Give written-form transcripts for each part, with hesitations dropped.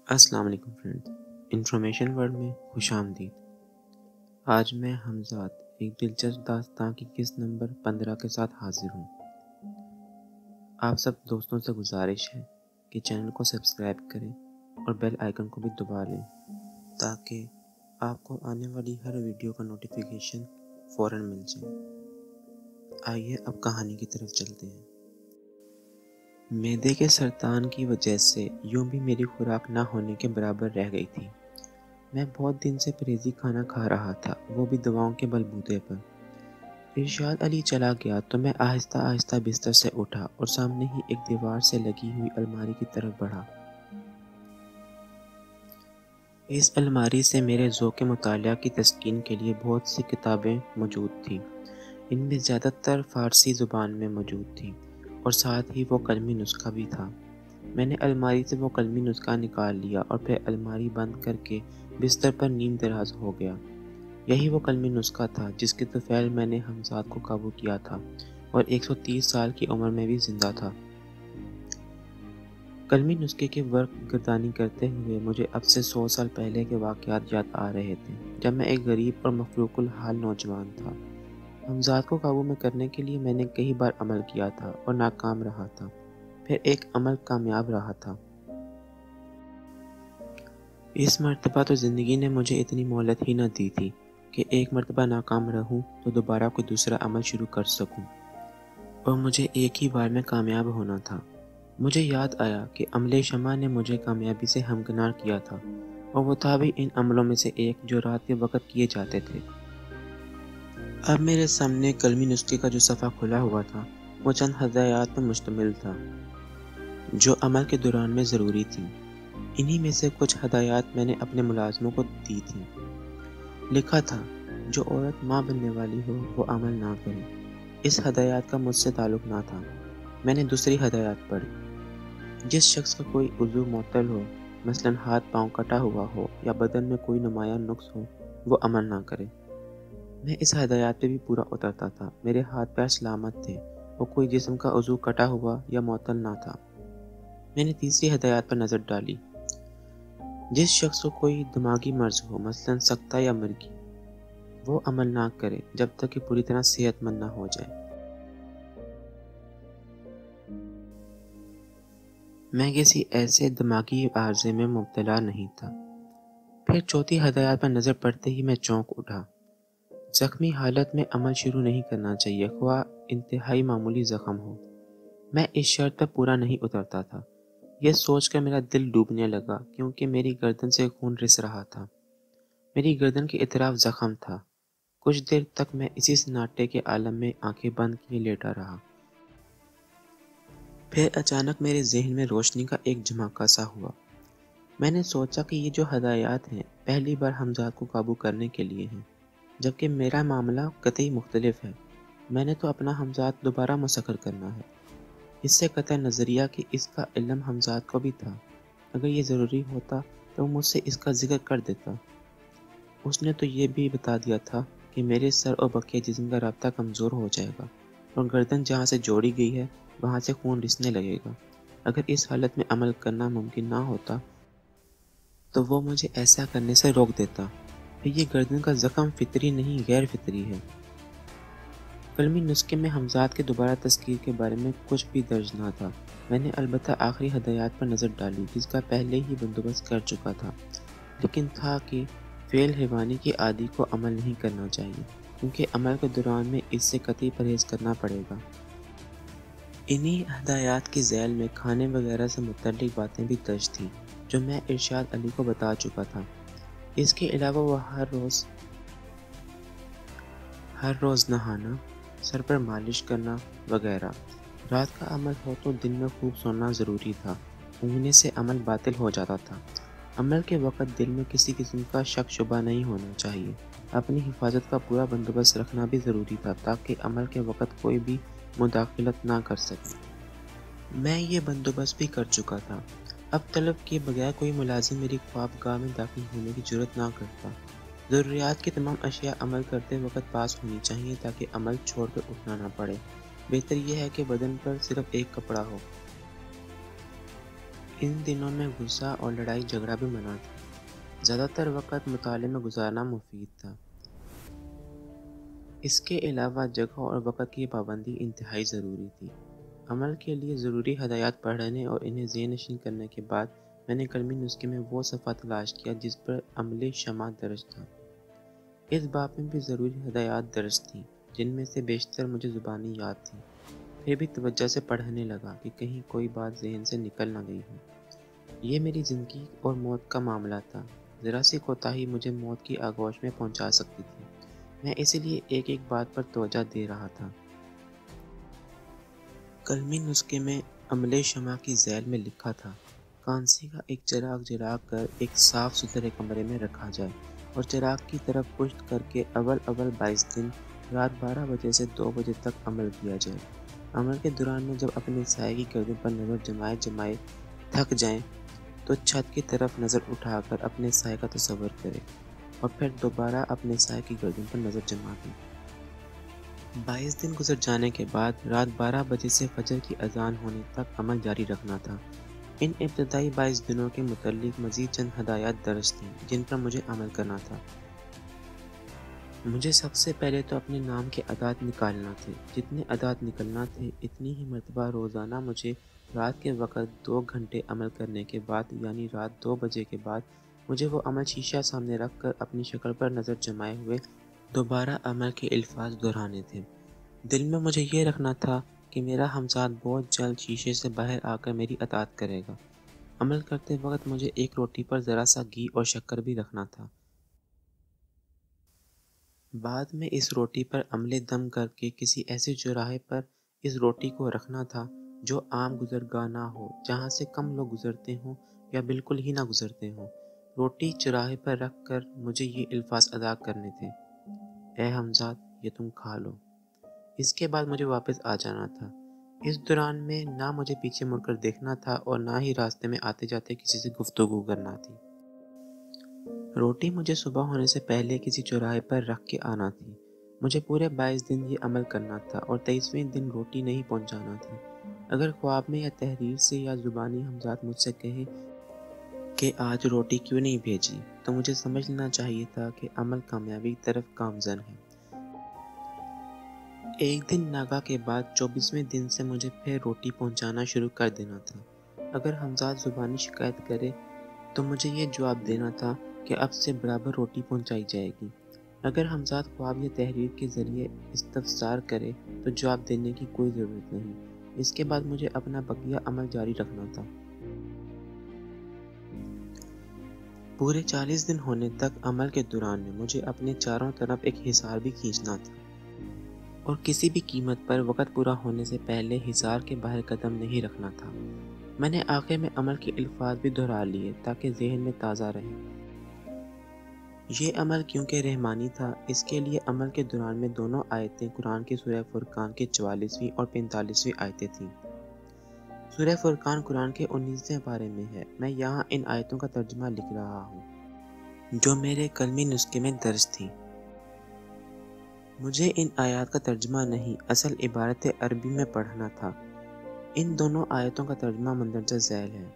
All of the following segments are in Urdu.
السلام علیکم فرینڈ، انفارمیشن ورلڈ میں خوش آمدید۔ آج میں حمزات ایک دلچسپ داستان کی قسط نمبر 15 کے ساتھ حاضر ہوں۔ آپ سب دوستوں سے گزارش ہے کہ چینل کو سبسکرائب کریں اور بیل آئیکن کو بھی دبا لیں تاکہ آپ کو آنے والی ہر ویڈیو کا نوٹیفیکیشن فوراً مل جائے۔ آئیے اب کہانی کی طرف چلتے ہیں۔ معدے کے سرطان کی وجہ سے یوں بھی میری خوراک نہ ہونے کے برابر رہ گئی تھی۔ میں بہت دن سے پرہیزی کھانا کھا رہا تھا، وہ بھی دواؤں کے بلبوتے پر۔ ارشاد علی چلا گیا تو میں آہستہ آہستہ بستر سے اٹھا اور سامنے ہی ایک دیوار سے لگی ہوئی الماری کی طرف بڑھا۔ اس الماری سے میرے ذوق مطالعہ کی تسکین کے لیے بہت سی کتابیں موجود تھیں۔ ان میں زیادہ تر فارسی زبان میں موجود تھیں اور ساتھ ہی وہ قلمی نسخہ بھی تھا۔ میں نے الماری سے وہ قلمی نسخہ نکال لیا اور پھر الماری بند کر کے بستر پر نیم دراز ہو گیا۔ یہی وہ قلمی نسخہ تھا جس کے طفیل میں نے حمزات کو قابو کیا تھا اور 130 سال کی عمر میں بھی زندہ تھا۔ قلمی نسخے کے ورق گردانی کرتے ہوئے مجھے اب سے 100 سال پہلے کے واقعات یاد آ رہے تھے، جب میں ایک غریب اور مفروق الحال نوجوان تھا۔ حمزات کو قابو میں کرنے کے لیے میں نے کئی بار عمل کیا تھا اور ناکام رہا تھا، پھر ایک عمل کامیاب رہا تھا۔ اس مرتبہ تو زندگی نے مجھے اتنی مہلت ہی نہ دی تھی کہ ایک مرتبہ ناکام رہوں تو دوبارہ کوئی دوسرا عمل شروع کر سکوں، اور مجھے ایک ہی بار میں کامیاب ہونا تھا۔ مجھے یاد آیا کہ عمل شمع نے مجھے کامیابی سے ہمکنار کیا تھا، اور وہ تھا بھی ان عملوں میں سے ایک جو رات کے وقت کیے جاتے تھے۔ اب میرے سامنے قلمی نسخے کا جو صفحہ کھلا ہوا تھا وہ چند ہدایات پر مشتمل تھا جو عمل کے دوران میں ضروری تھیں۔ انہی میں سے کچھ ہدایات میں نے اپنے ملازموں کو دی تھیں۔ لکھا تھا، جو عورت ماں بننے والی ہو وہ عمل نہ کرے۔ اس ہدایات کا مجھ سے تعلق نہ تھا۔ میں نے دوسری ہدایات پڑھی، جس شخص کا کوئی عضو معطل ہو، مثلاً ہاتھ پاؤں کٹا ہوا ہو یا بدن میں کوئی نمایاں نقص ہو، وہ عمل نہ کرے۔ میں اس ہدایات پہ بھی پورا اترتا تھا۔ میرے ہاتھ پیر سلامت تھے اور کوئی جسم کا عضو کٹا ہوا یا معطل نہ تھا۔ میں نے تیسری ہدایات پر نظر ڈالی، جس شخص کو کوئی دماغی مرض ہو، مثلاً سکتہ یا مرگی، وہ عمل نہ کرے جب تک کہ پوری طرح صحت مند نہ ہو جائے۔ میں کسی ایسے دماغی عارضے میں مبتلا نہیں تھا۔ پھر چوتھی ہدایات پر نظر پڑتے ہی میں چونک اٹھا۔ زخمی حالت میں عمل شروع نہیں کرنا چاہیے، خواہ انتہائی معمولی زخم ہو۔ میں اس شرط پر پورا نہیں اترتا تھا۔ یہ سوچ کر میرا دل ڈوبنے لگا کیونکہ میری گردن سے خون رس رہا تھا۔ میری گردن کے اطراف زخم تھا۔ کچھ دیر تک میں اسی سناٹے کے عالم میں آنکھیں بند کیے لیٹا رہا۔ پھر اچانک میرے ذہن میں روشنی کا ایک جھماکہ سا ہوا۔ میں نے سوچا کہ یہ جو ہدایات ہیں پہلی بار حمزات کو قابو کرنے کے لیے ہیں، جبکہ میرا معاملہ قطعی مختلف ہے۔ میں نے تو اپنا حمزات دوبارہ مسخر کرنا ہے۔ اس سے قطع نظریہ کہ اس کا علم حمزات کو بھی تھا۔ اگر یہ ضروری ہوتا تو وہ مجھ سے اس کا ذکر کر دیتا۔ اس نے تو یہ بھی بتا دیا تھا کہ میرے سر اور بقیہ جسم کا رابطہ کمزور ہو جائے گا اور گردن جہاں سے جوڑی گئی ہے وہاں سے خون رسنے لگے گا۔ اگر اس حالت میں عمل کرنا ممکن نہ ہوتا تو وہ مجھے ایسا کرنے سے روک دیتا۔ پھر یہ گردن کا زخم فطری نہیں غیر فطری ہے۔ قلمی نسخے میں حمزات کے دوبارہ تذکیر کے بارے میں کچھ بھی درج نہ تھا۔ میں نے البتہ آخری ہدایات پر نظر ڈالی جس کا پہلے ہی بندوبست کر چکا تھا، لیکن تھا کہ فعل حیوانی کی عادی کو عمل نہیں کرنا چاہیے کیونکہ عمل کے دوران میں اس سے قطعی پرہیز کرنا پڑے گا۔ انہی ہدایات کی ذیل میں کھانے وغیرہ سے متعلق باتیں بھی درج تھیں جو میں ارشاد علی کو بتا چکا تھا۔ اس کے علاوہ وہ ہر روز نہانا، سر پر مالش کرنا وغیرہ۔ رات کا عمل ہو تو دن میں خوب سونا ضروری تھا، اونگنے سے عمل باطل ہو جاتا تھا۔ عمل کے وقت دل میں کسی قسم کا شک شبہ نہیں ہونا چاہیے۔ اپنی حفاظت کا پورا بندوبست رکھنا بھی ضروری تھا تاکہ عمل کے وقت کوئی بھی مداخلت نہ کر سکے۔ میں یہ بندوبست بھی کر چکا تھا۔ اب طلب کیے بغیر کوئی ملازم میری خوابگاہ میں داخل ہونے کی جرات نہ کرتا۔ ضروریات کی تمام اشیاء عمل کرتے وقت پاس ہونی چاہیے تاکہ عمل چھوڑ کر اٹھنا نہ پڑے۔ بہتر یہ ہے کہ بدن پر صرف ایک کپڑا ہو۔ ان دنوں میں غصہ اور لڑائی جھگڑا بھی منع تھا۔ زیادہ تر وقت مطالعے میں گزارنا مفید تھا۔ اس کے علاوہ جگہ اور وقت کی پابندی انتہائی ضروری تھی۔ عمل کے لیے ضروری ہدایات پڑھنے اور انہیں ذہن نشین کرنے کے بعد میں نے کلمی نسخے میں وہ صفحہ تلاش کیا جس پر عمل شمع درج تھا۔ اس باب میں بھی ضروری ہدایات درج تھیں، جن میں سے بیشتر مجھے زبانی یاد تھیں۔ پھر بھی توجہ سے پڑھنے لگا کہ کہیں کوئی بات ذہن سے نکل نہ گئی ہو۔ یہ میری زندگی اور موت کا معاملہ تھا۔ ذرا سی کوتاہی مجھے موت کی آغوش میں پہنچا سکتی تھی۔ میں اسی لیے ایک ایک بات پر توجہ دے رہا تھا۔ کلمی نسخے میں عمل شمع کی ذیل میں لکھا تھا: کانسی کا ایک چراغ جلا کر ایک صاف ستھرے کمرے میں رکھا جائے اور چراغ کی طرف پشت کر کے اول 22 دن رات 12 بجے سے 2 بجے تک عمل کیا جائے۔ عمل کے دوران میں جب اپنے سائے کی گردن پر نظر جمائے تھک جائیں تو چھت کی طرف نظر اٹھا کر اپنے سائے کا تصور کرے اور پھر دوبارہ اپنے سائے کی گردن پر نظر جما دیں۔ 22 دن گزر جانے کے بعد رات 12 بجے سے فجر کی اذان ہونے تک عمل جاری رکھنا تھا۔ ان ابتدائی 22 دنوں کے متعلق مزید چند ہدایات درج تھیں جن پر مجھے عمل کرنا تھا۔ مجھے سب سے پہلے تو اپنے نام کے اعداد نکالنا تھے۔ جتنے اعداد نکلنا تھے اتنی ہی مرتبہ روزانہ مجھے رات کے وقت 2 گھنٹے عمل کرنے کے بعد یعنی رات 2 بجے کے بعد مجھے وہ عمل شیشہ سامنے رکھ کر اپنی شکل پر نظر جمائے ہوئے دوبارہ عمل کے الفاظ دہرانے تھے۔ دل میں مجھے یہ رکھنا تھا کہ میرا ہمساتھ بہت جلد شیشے سے باہر آ کر میری اطاعت کرے گا۔ عمل کرتے وقت مجھے ایک روٹی پر ذرا سا گھی اور شکر بھی رکھنا تھا۔ بعد میں اس روٹی پر عمل دم کر کے کسی ایسے چوراہے پر اس روٹی کو رکھنا تھا جو عام گزرگاہ نہ ہو، جہاں سے کم لوگ گزرتے ہوں یا بالکل ہی نہ گزرتے ہوں۔ روٹی چوراہے پر رکھ کر مجھے یہ الفاظ ادا کرنے تھے: اے ہمزاد، یہ تم کھا لو۔ اس کے بعد مجھے واپس آ جانا تھا۔ اس دوران میں نہ مجھے پیچھے مڑ کر دیکھنا تھا اور نہ ہی راستے میں آتے جاتے کسی سے گفتگو کرنا تھی۔ روٹی مجھے صبح ہونے سے پہلے کسی چوراہے پر رکھ کے آنا تھی۔ مجھے پورے 22 دن یہ عمل کرنا تھا اور 23ویں دن روٹی نہیں پہنچانا تھی۔ اگر خواب میں یا تحریر سے یا زبانی ہمزاد مجھ سے کہے کہ آج روٹی کیوں نہیں بھیجی، تو مجھے سمجھ لینا چاہیے تھا کہ عمل کامیابی کی طرف گامزن ہے۔ ایک دن ناگا کے بعد 24ویں دن سے مجھے پھر روٹی پہنچانا شروع کر دینا تھا۔ اگر ہمزاد زبانی شکایت کرے تو مجھے یہ جواب دینا تھا کہ اب سے برابر روٹی پہنچائی جائے گی۔ اگر ہمزاد خواب یا تحریر کے ذریعے استفسار کرے تو جواب دینے کی کوئی ضرورت نہیں۔ اس کے بعد مجھے اپنا بقیہ عمل جاری رکھنا تھا۔ پورے 40 دن ہونے تک عمل کے دوران میں مجھے اپنے چاروں طرف ایک حصار بھی کھینچنا تھا اور کسی بھی قیمت پر وقت پورا ہونے سے پہلے حصار کے باہر قدم نہیں رکھنا تھا۔ میں نے آخر میں عمل کے الفاظ بھی دہرا لیے تاکہ ذہن میں تازہ رہے۔ یہ عمل کیونکہ رحمانی تھا، اس کے لیے عمل کے دوران میں دونوں آیتیں قرآن کی سورہ فرقان کے 44ویں اور 45ویں آیتیں تھیں۔ سورہ فرقان قرآن کے 19ویں پارے میں ہے۔ میں یہاں ان آیتوں کا ترجمہ لکھ رہا ہوں جو میرے قلمی نسخے میں درج تھیں۔ مجھے ان آیات کا ترجمہ نہیں، اصل عبارت عربی میں پڑھنا تھا۔ ان دونوں آیتوں کا ترجمہ مندرجہ ذیل ہے: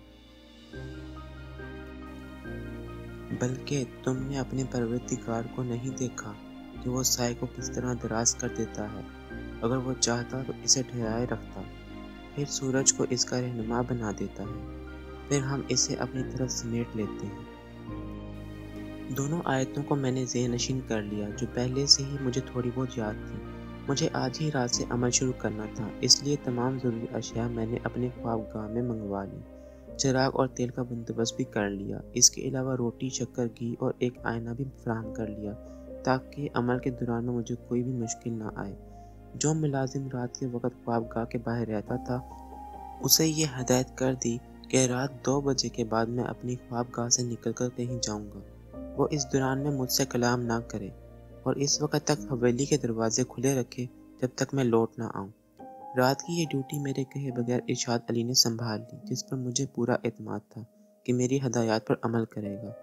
بلکہ تم نے اپنے پروردگار کو نہیں دیکھا کہ وہ سائے کو کس طرح دراز کر دیتا ہے، اگر وہ چاہتا تو اسے ٹھہرائے رکھتا، پھر سورج کو اس کا رہنما بنا دیتا ہے، پھر ہم اسے اپنی طرف سمیٹ لیتے ہیں۔ دونوں آیتوں کو میں نے ذہن نشین کر لیا جو پہلے سے ہی مجھے تھوڑی بہت یاد تھی۔ مجھے آج ہی رات سے عمل شروع کرنا تھا، اس لیے تمام ضروری اشیاء میں نے اپنے خواب گاہ میں منگوا لی۔ چراغ اور تیل کا بندوبست بھی کر لیا۔ اس کے علاوہ روٹی، شکر، گھی اور ایک آئینہ بھی فراہم کر لیا تاکہ عمل کے دوران میں مجھے کوئی بھی مشکل نہ آئے۔ جو ملازم رات کے وقت خواب گاہ کے باہر رہتا تھا اسے یہ ہدایت کر دی کہ رات 2 بجے کے بعد میں اپنی خواب گاہ سے نکل کر کہیں جاؤں گا، وہ اس دوران میں مجھ سے کلام نہ کرے اور اس وقت تک حویلی کے دروازے کھلے رکھے جب تک میں لوٹ نہ آؤں۔ رات کی یہ ڈیوٹی میرے کہے بغیر ارشاد علی نے سنبھال لی، جس پر مجھے پورا اعتماد تھا کہ میری ہدایات پر عمل کرے گا۔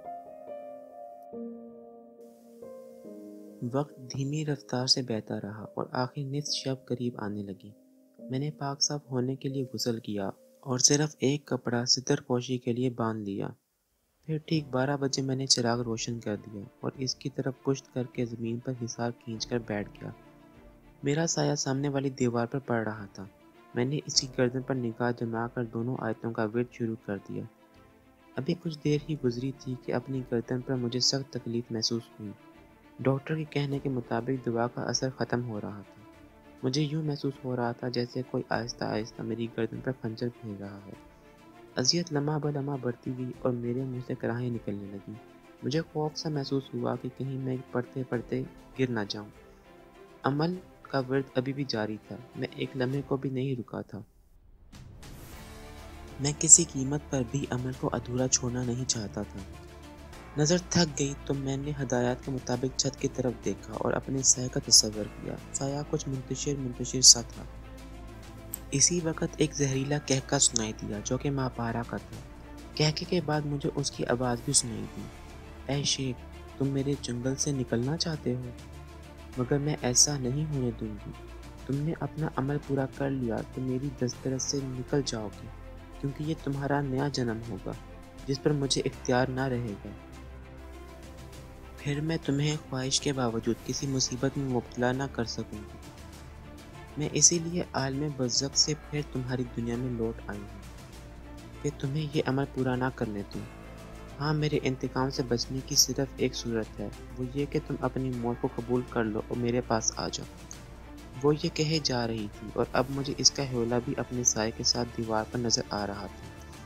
وقت دھیمی رفتار سے بہتا رہا اور آخر نصف شب قریب آنے لگی۔ میں نے پاک صاف ہونے کے لیے غسل کیا اور صرف ایک کپڑا ستر پوشی کے لیے باندھ لیا۔ پھر ٹھیک 12 بجے میں نے چراغ روشن کر دیا اور اس کی طرف پشت کر کے زمین پر حصار کھینچ کر بیٹھ گیا۔ میرا سایہ سامنے والی دیوار پر پڑ رہا تھا۔ میں نے اس کی گردن پر نگاہ جما کر دونوں آیتوں کا ورد شروع کر دیا۔ ابھی کچھ دیر ہی گزری تھی کہ اپنی گردن پر مجھے سخت تکلیف محسوس ہوئی۔ ڈاکٹر کے کہنے کے مطابق دوا کا اثر ختم ہو رہا تھا۔ مجھے یوں محسوس ہو رہا تھا جیسے کوئی آہستہ آہستہ میری گردن پر خنجر پھیر رہا ہے۔ اذیت لمحہ بہ لمحہ بڑھتی گئی اور میرے منہ سے کراہیں نکلنے لگیں۔ مجھے خوف سا محسوس ہوا کہ کہیں میں پڑھتے پڑھتے گر نہ جاؤں۔ عمل کا ورد ابھی بھی جاری تھا۔ میں ایک لمحے کو بھی نہیں رکا تھا۔ میں کسی قیمت پر بھی عمل کو ادھورا چھوڑنا نہیں چاہتا تھا۔ نظر تھک گئی تو میں نے ہدایات کے مطابق چھت کی طرف دیکھا اور اپنے سائے کا تصور کیا۔ سایہ کچھ منتشر سا تھا۔ اسی وقت ایک زہریلا کہکا سنائی دیا جو کہ ماپارا کا تھا۔ کہکے کے بعد مجھے اس کی آواز بھی سنائی دی۔ اے شیخ، تم میرے جنگل سے نکلنا چاہتے ہو؟ مگر میں ایسا نہیں ہونے دوں گی۔ تم نے اپنا عمل پورا کر لیا تو میری دسترس سے نکل جاؤ گے، کیونکہ یہ تمہارا نیا جنم ہوگا جس پر مجھے اختیار نہ رہے گا۔ پھر میں تمہیں خواہش کے باوجود کسی مصیبت میں مبتلا نہ کر سکوں گی۔ میں اسی لیے عالم برزخ سے پھر تمہاری دنیا میں لوٹ آئی ہوں کہ تمہیں یہ عمل پورا نہ کرنے دوں۔ ہاں، میرے انتقام سے بچنے کی صرف ایک صورت ہے، وہ یہ کہ تم اپنی موت کو قبول کر لو اور میرے پاس آ جاؤ۔ وہ یہ کہے جا رہی تھی اور اب مجھے اس کا حوالہ بھی اپنے سائے کے ساتھ دیوار پر نظر آ رہا تھا۔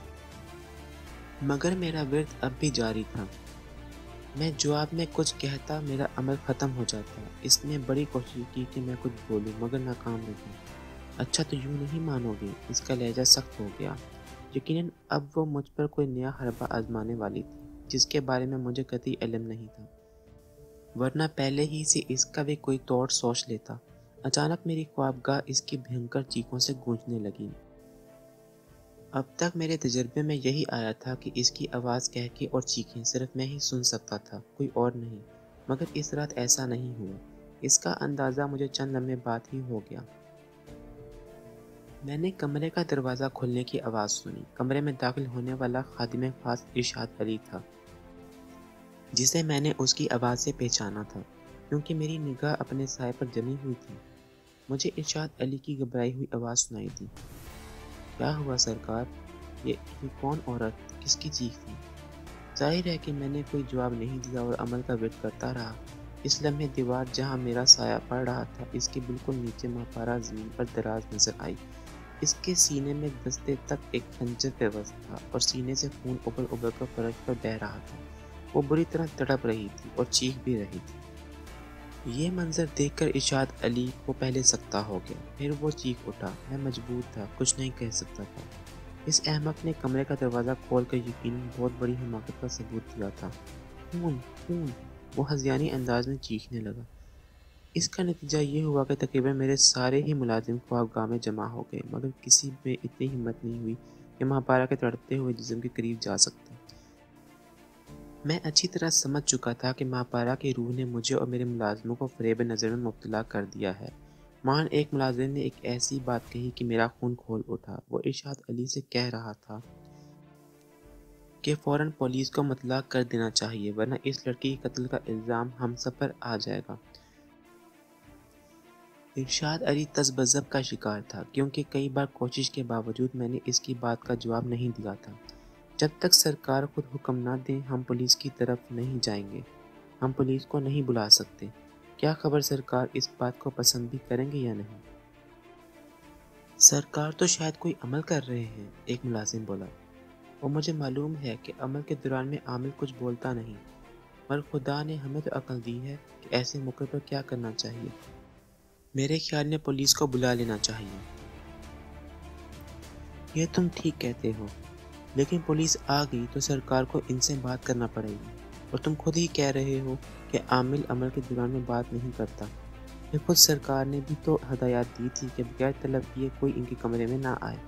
مگر میرا ورد اب بھی جاری تھا۔ میں جواب میں کچھ کہتا میرا عمل ختم ہو جاتا۔ اس نے بڑی کوشش کی کہ میں کچھ بولوں مگر ناکام رہی۔ اچھا تو یوں نہیں مانو گے؟ اس کا لہجہ سخت ہو گیا۔ یقیناً اب وہ مجھ پر کوئی نیا حربہ آزمانے والی تھی جس کے بارے میں مجھے قطعی علم نہیں تھا، ورنہ پہلے ہی سے اس کا بھی کوئی توڑ سوچ لیتا۔ اچانک میری خوابگاہ اس کی بھینکر چیخوں سے گونجنے لگی۔ اب تک میرے تجربے میں یہی آیا تھا کہ اس کی آواز کہکے اور چیخیں صرف میں ہی سن سکتا تھا، کوئی اور نہیں۔ مگر اس رات ایسا نہیں ہوا۔ اس کا اندازہ مجھے چند لمحے بعد ہی ہو گیا۔ میں نے کمرے کا دروازہ کھلنے کی آواز سنی۔ کمرے میں داخل ہونے والا خادم خاص ارشاد علی تھا، جسے میں نے اس کی آواز سے پہچانا تھا کیونکہ میری نگاہ اپنے سائے پر جمی ہوئی تھی۔ مجھے ارشاد علی کی گھبرائی ہوئی آواز سنائی دی۔ کیا ہوا سرکار؟ یہ کون عورت؟ کس کی چیخ تھی؟ ظاہر ہے کہ میں نے کوئی جواب نہیں دیا اور عمل کا ورد کرتا رہا۔ اس لمحے دیوار جہاں میرا سایہ پڑ رہا تھا اس کے بالکل نیچے ماپارا زمین پر دراز نظر آئی۔ اس کے سینے میں دستے تک ایک خنجر پیوست تھا اور سینے سے خون ابل ابل کر فرش پر بہہ رہا تھا۔ وہ بری طرح تڑپ رہی تھی اور چیخ بھی رہی تھی۔ یہ منظر دیکھ کر ارشاد علی کو پہلے سکتہ ہو گیا، پھر وہ چیخ اٹھا۔ میں مجبور تھا، کچھ نہیں کہہ سکتا تھا۔ اس احمق نے کمرے کا دروازہ کھول کر یقیناً بہت بڑی حماقت کا ثبوت دیا تھا۔ خون، خون! وہ ہذیانی انداز میں چیخنے لگا۔ اس کا نتیجہ یہ ہوا کہ تقریباً میرے سارے ہی ملازم خوابگاہ میں جمع ہو گئے، مگر کسی میں اتنی ہمت نہیں ہوئی کہ ماپارا کے تڑپتے ہوئے جسم کے قریب جا سکتا۔ میں اچھی طرح سمجھ چکا تھا کہ ماپارا کی روح نے مجھے اور میرے ملازموں کو فریب نظر میں مبتلا کر دیا ہے۔ مہان ایک ملازم نے ایک ایسی بات کہی کہ میرا خون کھول اٹھا۔ وہ ارشاد علی سے کہہ رہا تھا کہ فوراً پولیس کو مطلع کر دینا چاہیے ورنہ اس لڑکی کے قتل کا الزام ہم سب پر آ جائے گا۔ ارشاد علی تذبذب کا شکار تھا کیونکہ کئی بار کوشش کے باوجود میں نے اس کی بات کا جواب نہیں دیا تھا۔ جب تک سرکار خود حکم نہ دیں ہم پولیس کی طرف نہیں جائیں گے، ہم پولیس کو نہیں بلا سکتے۔ کیا خبر سرکار اس بات کو پسند بھی کریں گے یا نہیں؟ سرکار تو شاید کوئی عمل کر رہے ہیں، ایک ملازم بولا۔ اور مجھے معلوم ہے کہ عمل کے دوران میں عامل کچھ بولتا نہیں، مگر خدا نے ہمیں تو عقل دی ہے کہ ایسے موقع پر کیا کرنا چاہیے۔ میرے خیال میں پولیس کو بلا لینا چاہیے۔ یہ تم ٹھیک کہتے ہو، لیکن پولیس آ گئی تو سرکار کو ان سے بات کرنا پڑے گی، اور تم خود ہی کہہ رہے ہو کہ عامل عمل کے دوران میں بات نہیں کرتا۔ پھر خود سرکار نے بھی تو ہدایات دی تھی کہ بغیر طلب کیے کوئی ان کے کمرے میں نہ آئے۔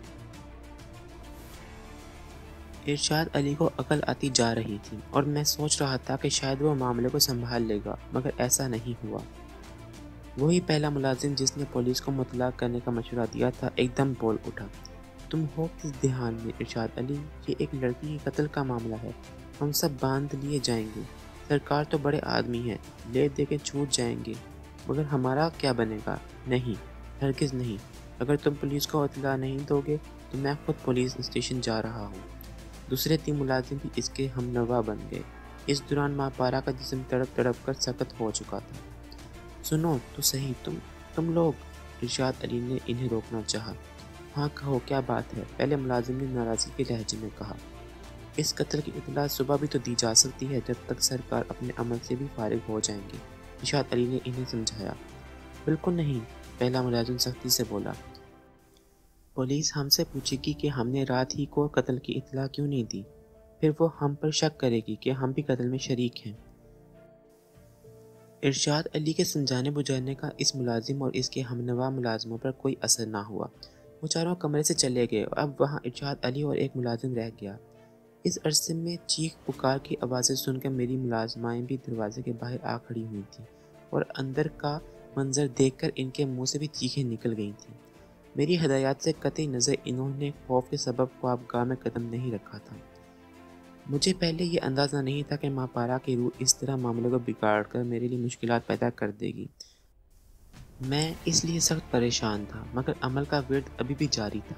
ارشاد علی کو عقل آتی جا رہی تھی اور میں سوچ رہا تھا کہ شاید وہ معاملے کو سنبھال لے گا، مگر ایسا نہیں ہوا۔ وہی پہلا ملازم جس نے پولیس کو مطلع کرنے کا مشورہ دیا تھا ایک دم بول اٹھا۔ تم ہو کس دھیان میں ارشاد علی؟ یہ ایک لڑکی کے قتل کا معاملہ ہے، ہم سب باندھ لیے جائیں گے۔ سرکار تو بڑے آدمی ہیں، لے دے کے چھوٹ جائیں گے، مگر ہمارا کیا بنے گا؟ نہیں، ہرگز نہیں۔ اگر تم پولیس کو اطلاع نہیں دو گے تو میں خود پولیس اسٹیشن جا رہا ہوں۔ دوسرے 3 ملازم بھی اس کے ہم نوا بن گئے۔ اس دوران ماں پارا کا جسم تڑپ تڑپ کر سخت ہو چکا تھا۔ سنو تو صحیح، تم لوگ، ارشاد علی نے انہیں روکنا چاہا۔ ہاں کہو، کیا بات ہے؟ پہلے ملازم نے ناراضگی کے لہجے میں کہا۔ اس قتل کی اطلاع صبح بھی تو دی جا سکتی ہے، جب تک سرکار اپنے عمل سے بھی فارغ ہو جائیں گے، ارشاد علی نے انہیں سمجھایا۔ بالکل نہیں، پہلا ملازم سختی سے بولا۔ پولیس ہم سے پوچھے گی کہ ہم نے رات ہی کو قتل کی اطلاع کیوں نہیں دی، پھر وہ ہم پر شک کرے گی کہ ہم بھی قتل میں شریک ہیں۔ ارشاد علی کے سمجھانے بجھانے کا اس ملازم اور اس کے ہمنوا ملازموں پر کوئی اثر نہ ہوا۔ وہ چاروں کمرے سے چلے گئے اور اب وہاں ارشاد علی اور ایک ملازم رہ گیا۔ اس عرصے میں چیخ پکار کی آوازیں سن کر میری ملازمائیں بھی دروازے کے باہر آ کھڑی ہوئی تھیں اور اندر کا منظر دیکھ کر ان کے منہ سے بھی چیخیں نکل گئی تھیں۔ میری ہدایات سے قطع نظر انہوں نے خوف کے سبب خوابگاہ میں قدم نہیں رکھا تھا۔ مجھے پہلے یہ اندازہ نہیں تھا کہ ماں پارا کی روح اس طرح معاملے کو بگاڑ کر میرے لیے مشکلات پیدا کر دے گی۔ میں اس لیے سخت پریشان تھا، مگر عمل کا ورد ابھی بھی جاری تھا۔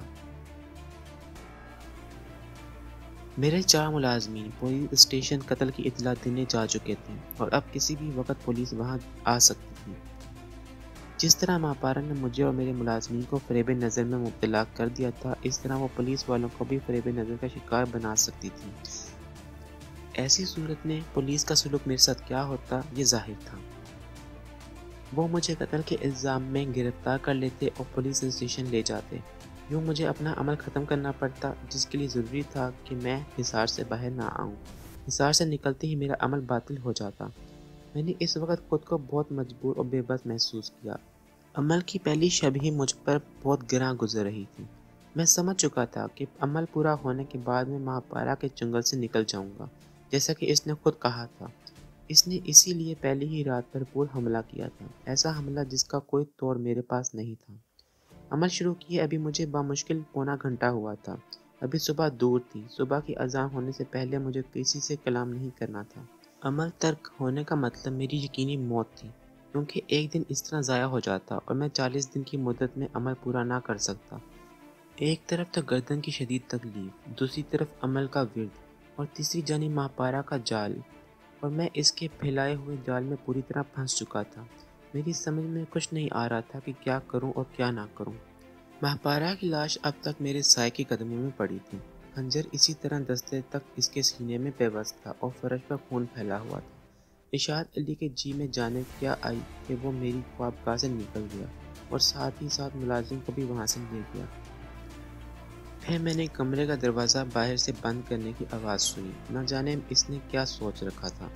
میرے 4 ملازمین پولیس اسٹیشن قتل کی اطلاع دینے جا چکے تھے اور اب کسی بھی وقت پولیس وہاں آ سکتی تھی۔ جس طرح ماں پارا نے مجھے اور میرے ملازمین کو فریب نظر میں مبتلا کر دیا تھا، اس طرح وہ پولیس والوں کو بھی فریب نظر کا شکار بنا سکتی تھی۔ ایسی صورت میں پولیس کا سلوک میرے ساتھ کیا ہوتا، یہ ظاہر تھا۔ وہ مجھے قتل کے الزام میں گرفتار کر لیتے اور پولیس اسٹیشن لے جاتے۔ یوں مجھے اپنا عمل ختم کرنا پڑتا، جس کے لیے ضروری تھا کہ میں حصار سے باہر نہ آؤں۔ حصار سے نکلتے ہی میرا عمل باطل ہو جاتا۔ میں نے اس وقت خود کو بہت مجبور اور بے بس محسوس کیا۔ عمل کی پہلی شب ہی مجھ پر بہت گراں گزر رہی تھی۔ میں سمجھ چکا تھا کہ عمل پورا ہونے کے بعد میں ماں پارا کے چنگل سے نکل جاؤں گا، جیسا کہ اس نے خود کہا تھا۔ اس نے اسی لیے پہلی ہی رات بھرپور حملہ کیا تھا، ایسا حملہ جس کا کوئی توڑ میرے پاس نہیں تھا۔ عمل شروع کیے ابھی مجھے بامشکل پونا گھنٹہ ہوا تھا۔ ابھی صبح دور تھی۔ صبح کی اذان ہونے سے پہلے مجھے کسی سے کلام نہیں کرنا تھا۔ عمل ترک ہونے کا مطلب میری یقینی موت تھی، کیونکہ ایک دن اس طرح ضائع ہو جاتا اور میں 40 دن کی مدت میں عمل پورا نہ کر سکتا۔ ایک طرف تو گردن کی شدید تکلیف، دوسری طرف عمل کا ورد اور تیسری جانب ماں پارا کا جال، اور میں اس کے پھیلائے ہوئے جال میں پوری طرح پھنس چکا تھا۔ میری سمجھ میں کچھ نہیں آ رہا تھا کہ کیا کروں اور کیا نہ کروں۔ ماں پارا کی لاش اب تک میرے سائے کے قدموں میں پڑی تھی۔ خنجر اسی طرح دستے تک اس کے سینے میں پیوست تھا اور فرش پر خون پھیلا ہوا تھا۔ ارشاد علی کے جی میں جانے کیا آئی کہ وہ میری خوابگاہ سے نکل گیا اور ساتھ ہی ساتھ ملازم کو بھی وہاں سے لے گیا۔ پھر میں نے کمرے کا دروازہ باہر سے بند کرنے کی آواز سنی۔ نہ جانے اس نے کیا سوچ رکھا تھا۔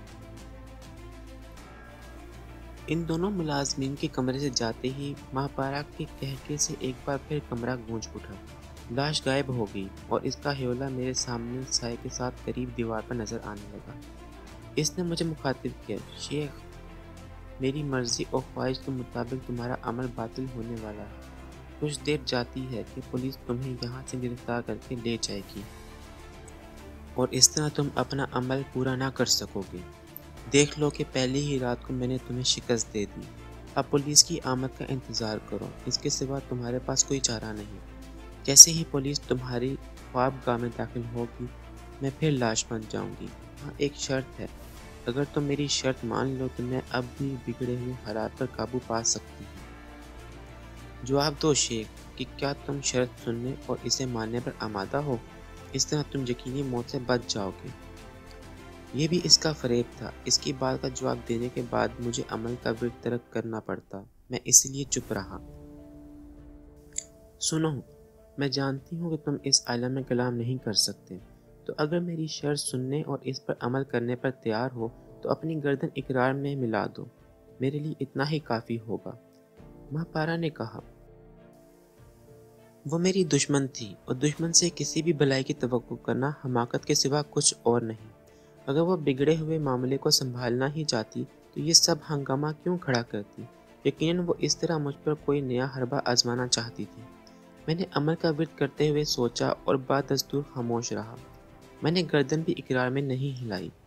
ان دونوں ملازمین کے کمرے سے جاتے ہی ماں پارا کے قہقہے سے ایک بار پھر کمرہ گونج اٹھا۔ لاش غائب ہو گئی اور اس کا حیولہ میرے سامنے سائے کے ساتھ قریب دیوار پر نظر آنے لگا۔ اس نے مجھے مخاطب کیا، شیخ، میری مرضی اور خواہش کے مطابق تمہارا عمل باطل ہونے والا ہے۔ کچھ دیر جاتی ہے کہ پولیس تمہیں یہاں سے گرفتار کر کے لے جائے گی اور اس طرح تم اپنا عمل پورا نہ کر سکو گے۔ دیکھ لو کہ پہلی ہی رات کو میں نے تمہیں شکست دے دی۔ اب پولیس کی آمد کا انتظار کرو، اس کے سوا تمہارے پاس کوئی چارہ نہیں۔ جیسے ہی پولیس تمہاری خوابگاہ میں داخل ہوگی، میں پھر لاش بن جاؤں گی۔ ہاں، ایک شرط ہے، اگر تم میری شرط مان لو تو میں اب بھی بگڑے ہوئے حالات پر قابو پا سکتی ہوں۔ جواب دو شیخ کہ کیا تم شرط سننے اور اسے ماننے پر آمادہ ہو؟ اس طرح تم یقینی موت سے بچ جاؤ گے۔ یہ بھی اس کا فریب تھا۔ اس کی بات کا جواب دینے کے بعد مجھے عمل کا ورد ترک کرنا پڑتا۔ میں اس لیے چپ رہا۔ سنو، میں جانتی ہوں کہ تم اس عالم میں کلام نہیں کر سکتے، تو اگر میری شرط سننے اور اس پر عمل کرنے پر تیار ہو تو اپنی گردن اقرار میں ملا دو، میرے لیے اتنا ہی کافی ہوگا۔ ماں پارا نے کہا۔ وہ میری دشمن تھی اور دشمن سے کسی بھی بھلائی کی توقع کرنا حماقت کے سوا کچھ اور نہیں۔ اگر وہ بگڑے ہوئے معاملے کو سنبھالنا ہی چاہتی تو یہ سب ہنگامہ کیوں کھڑا کرتی؟ یقیناً وہ اس طرح مجھ پر کوئی نیا حربہ آزمانا چاہتی تھی۔ میں نے عمل کا ورد کرتے ہوئے سوچا اور بعد دستور خاموش رہا۔ میں نے گردن بھی اقرار میں نہیں ہلائی۔